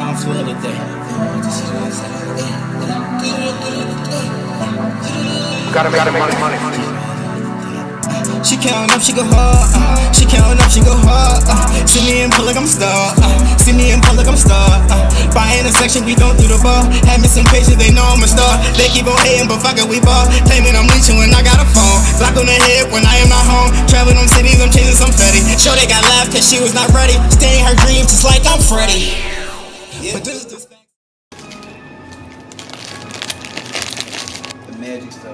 I'm full today. Gotta make money. She countin' up, she go hard. She countin' up, she go hard. See me in public, I'm a star. See me in public, I'm a star. Buying a section, we don't do the ball. Had me some patience, they know I'm a star. They keep on hating, but fuck it, we ball. Claiming I'm leeching when I got a phone. Block on the head when I am not home. Traveling them cities, I'm chasing some fetty. Sure they got laughed cause she was not ready. Staying her dreams just like I'm Freddy. Yeah. But this is the magic stuff.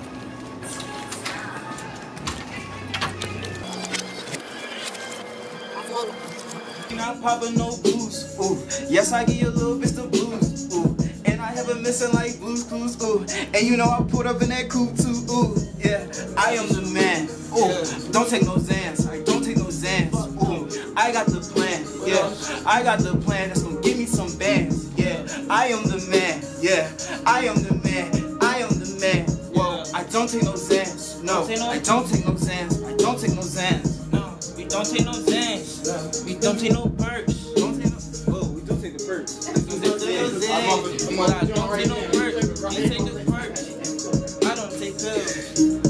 Not popping no blues, ooh. Yes, I give you a little bit of blues, ooh. And I have a missing like Blues Clues, ooh. And you know I put up in that coupe too, ooh. Yeah, I am the man, ooh. Don't take no Zans, I don't take no Zans, ooh. I got the plan, yeah. I got the plan that's gonna give me some bands, yeah. I am the man, yeah. I am the man, I am the man. Whoa, I don't take no Zans, no. I don't take no Zans, I don't take no Zans. We don't take no Zans. We don't take no perks. Don't take no. Oh, we do take the perks. We don't take no Zans. I don't take no perks. You take the perks. I don't take pills.